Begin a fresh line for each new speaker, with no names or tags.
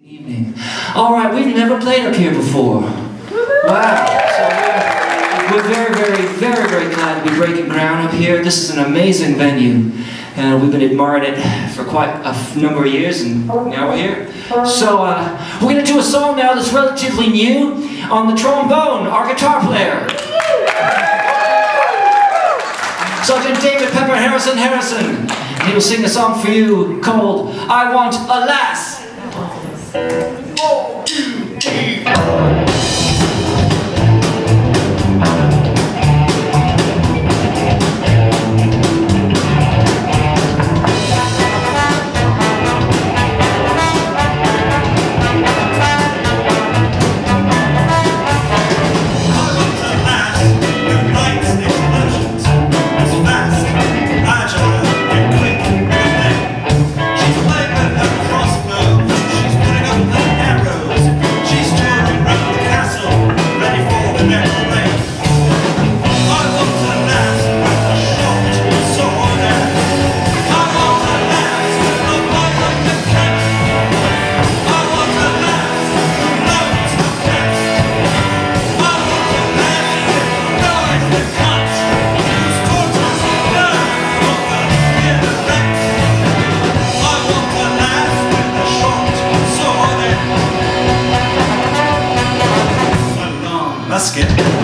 Evening. All right, we've never played up here before. Wow. So we're very glad to be breaking ground up here. This is an amazing venue, and we've been admiring it for quite a number of years, and now we're here. So we're going to do a song now that's relatively new on the trombone, our guitar player. Sgt David Pepper Harrison-Harrison. He will sing a song for you called I Want a Lass. 1, 2, 3, 4.
Let's get